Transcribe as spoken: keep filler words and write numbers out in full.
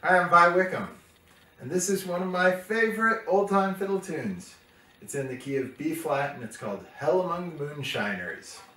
Hi, I'm Vi Wickham, and this is one of my favorite old-time fiddle tunes. It's in the key of B flat, and it's called Hell Among the Moonshiners.